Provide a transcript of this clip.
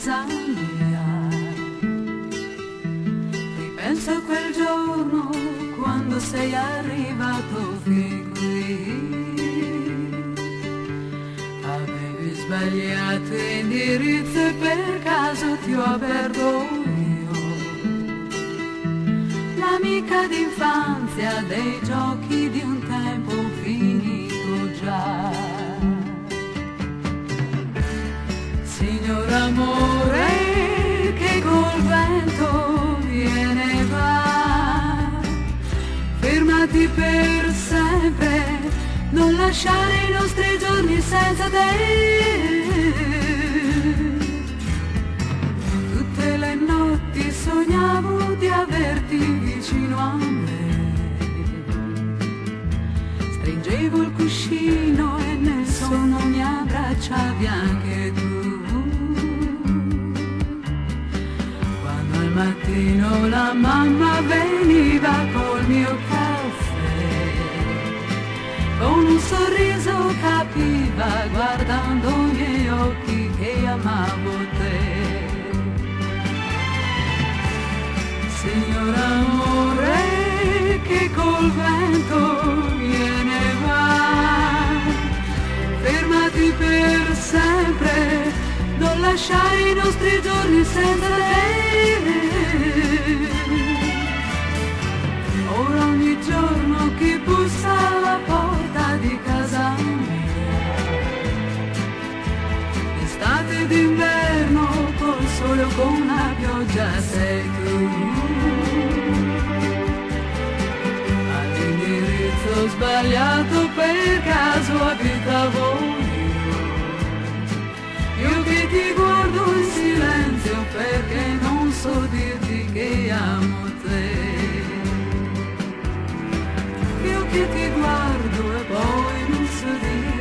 casa mia. Ripenso a quel giorno quando sei arrivato fin qui. Avevi sbagliato indirizzo e per caso ti ho aperto io, l'amica d'infanzia dei giochi di un tempo finito già. Signor amore che col vento viene e va, fermati per sempre, non lasciare i nostri giorni senza te. Tutte le notti sognavo di averti vicino a me, stringevo il cuscino e nel sonno mi abbracciavi anche tu. Quando al mattino la mamma veniva col mio caffè, con un sorriso capiva guardando i miei occhi che amavo te. Signor amore che col vento viene e va, fermati per sempre, non lasciare i nostri giorni senza te. Ora ogni giorno chi bussa alla porta di casa mia, estate d'inverno, col sole o con la pioggia sei tu. All'indirizzo sbagliato per caso abitavo io che ti guardo in silenzio perché non so dirti che amo te. Io che ti guardo e poi non so dire